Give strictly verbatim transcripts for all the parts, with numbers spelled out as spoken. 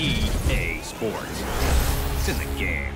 E A Sports. It's in the game.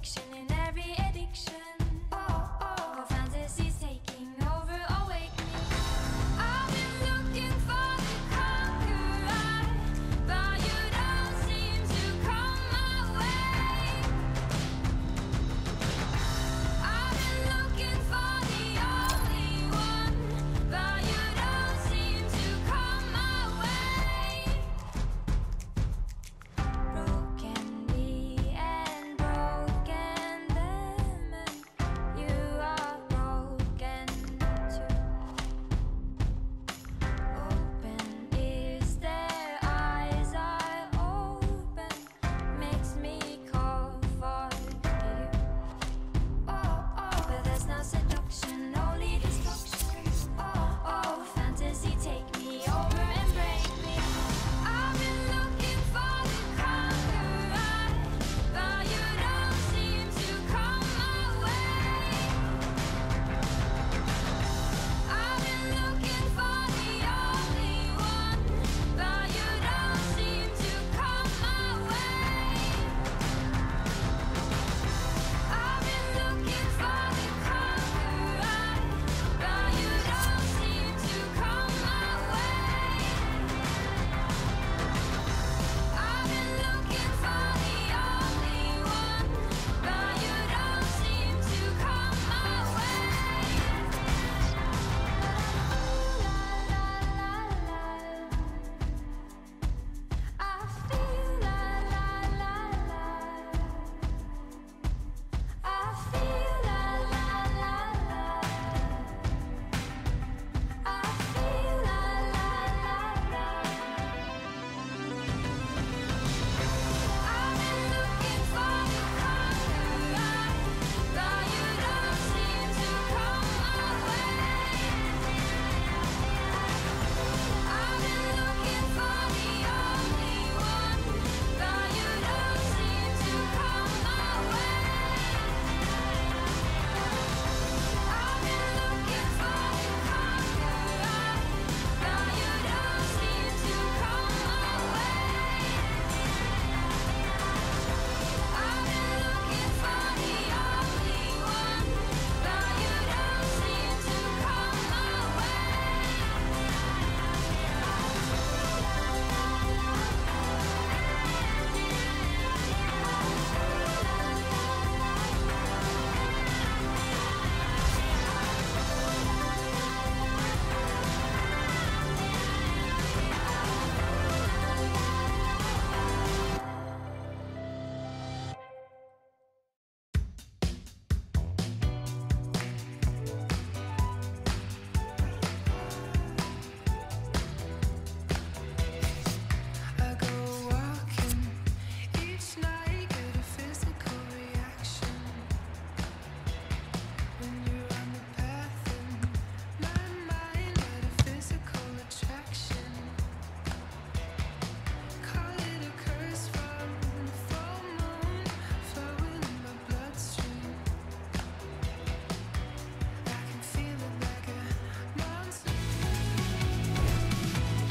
In every addiction, oh, oh, fantasy's taking over, awakening.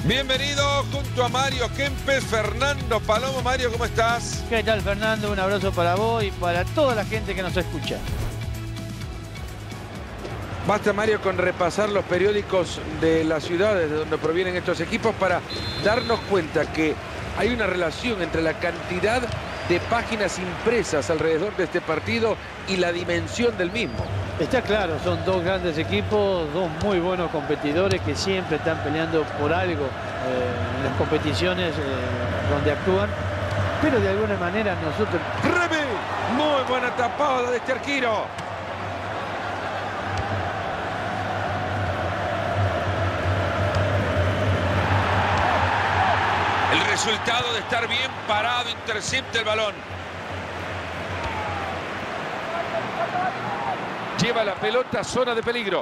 Bienvenido junto a Mario Kempes, Fernando Palomo. Mario, ¿cómo estás? ¿Qué tal, Fernando? Un abrazo para vos y para toda la gente que nos escucha. Basta, Mario, con repasar los periódicos de las ciudades de donde provienen estos equipos para darnos cuenta que hay una relación entre la cantidad de páginas impresas alrededor de este partido y la dimensión del mismo. Está claro, son dos grandes equipos, dos muy buenos competidores que siempre están peleando por algo eh, en las competiciones eh, donde actúan, pero de alguna manera nosotros... ¡Remy! Muy buena tapada de este arquero. El resultado de estar bien parado, intercepta el balón. Lleva la pelota a zona de peligro.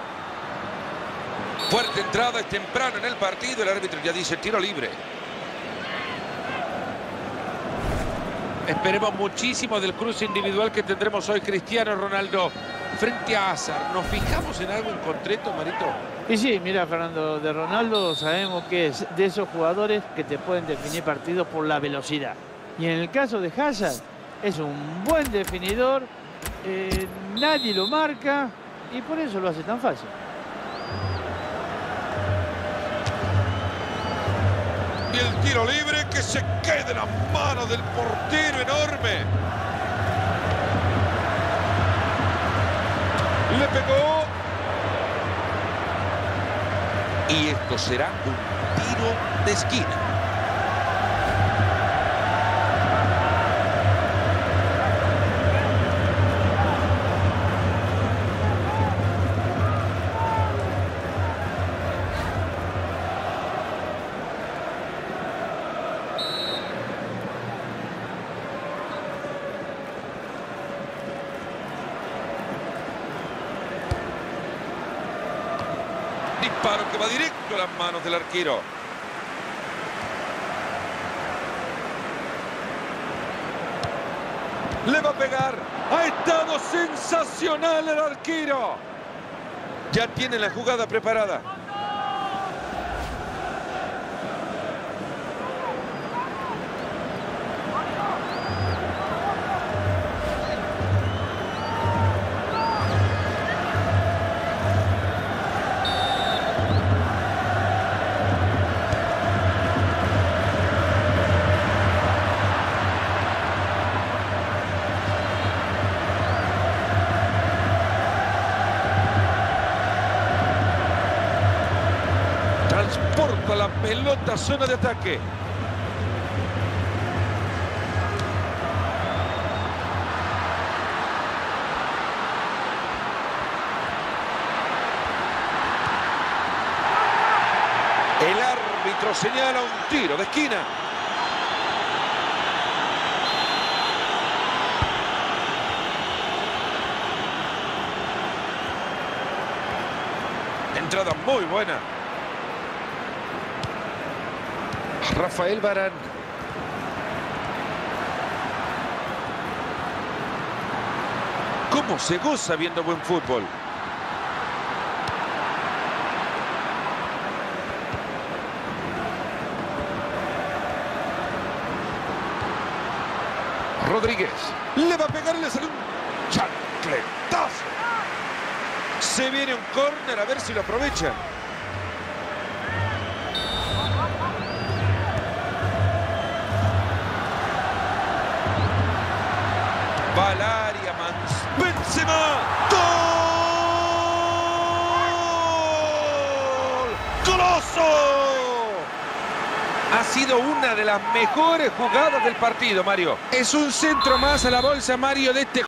Fuerte entrada, es temprano en el partido. El árbitro ya dice tiro libre. Esperemos muchísimo del cruce individual que tendremos hoy Cristiano Ronaldo frente a Hazard. ¿Nos fijamos en algo en concreto, Marito? Y sí, mira, Fernando, de Ronaldo sabemos que es de esos jugadores que te pueden definir partidos por la velocidad. Y en el caso de Hazard, es un buen definidor, eh, nadie lo marca y por eso lo hace tan fácil. Y el tiro libre que se queda en las manos del portero enorme. Le pegó. Y esto será un tiro de esquina. Disparo que va directo a las manos del arquero. Le va a pegar. Ha estado sensacional el arquero. Ya tiene la jugada preparada. Transporta la pelota a zona de ataque. El árbitro señala un tiro de esquina. Entrada muy buena. Rafael Varane. ¿Cómo se goza viendo buen fútbol? Rodríguez. Le va a pegar y le sale un chancletazo. Se viene un córner, a ver si lo aprovechan. Va al área, Mans. Benzema. ¡Gol! ¡Goloso! Ha sido una de las mejores jugadas del partido, Mario. Es un centro más a la bolsa, Mario, de este